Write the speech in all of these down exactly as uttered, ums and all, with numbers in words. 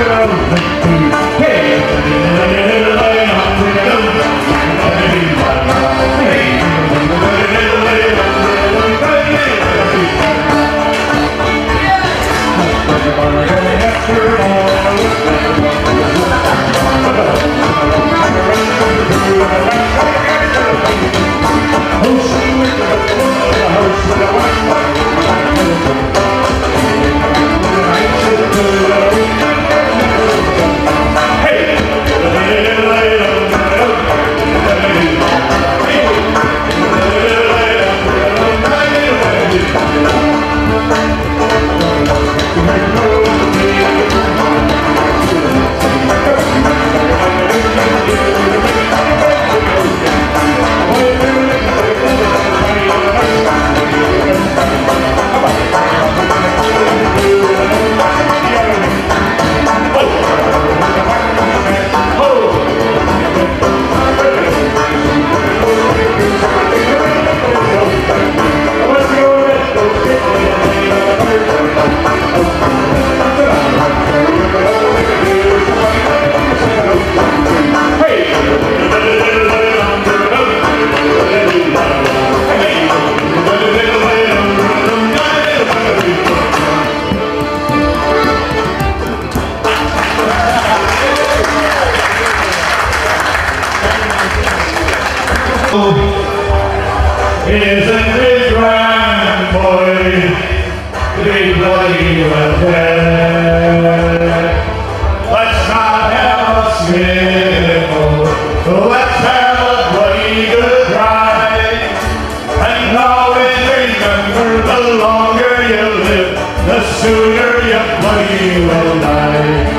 Isn't it grand, boy, to be bloody well dead? Let's not have a sniffle, let's have a bloody good cry, and always remember, the longer you live, the sooner you bloody well die.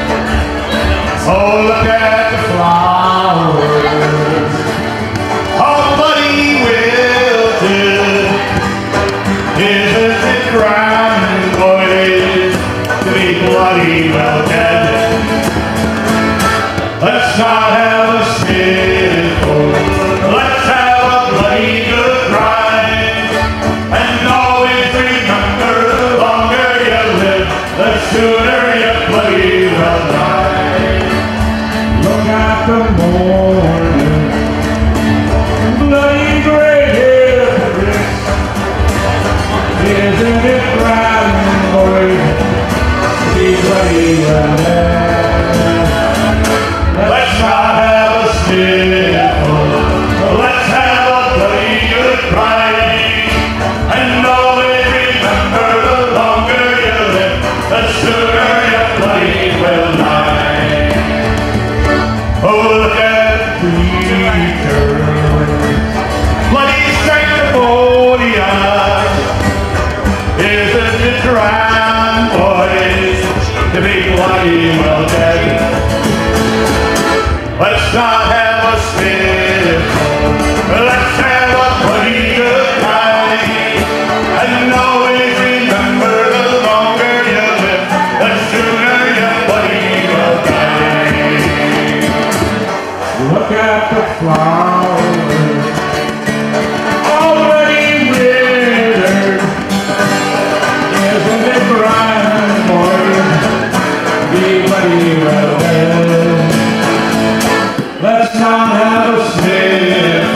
Oh, look at the flowers, all bloody wilted. Isn't it grand, boys, to be bloody well dead? Let's not have a sniffle, let's have a bloody good cry, and always remember, the longer you live, the sooner you bloody well die. Look at the morning, bloody gray hypocrites. Isn't it grand, boys, to be bloody well dead? Let's not have a sniffle, let's have a bloody good cry, and always remember, the longer you live, the sooner you bloody well die. Oh, look at the preachers, bloody sanctimonious. Isn't it grand, boys, to be bloody well dead? Let's not have a sniffle, let's have a bloody good time, and always remember, the longer you live, the sooner you bloody well die. Look at the flowers, already withered. Isn't it grand, boys, be bloody well dead? Let's not have a sniff.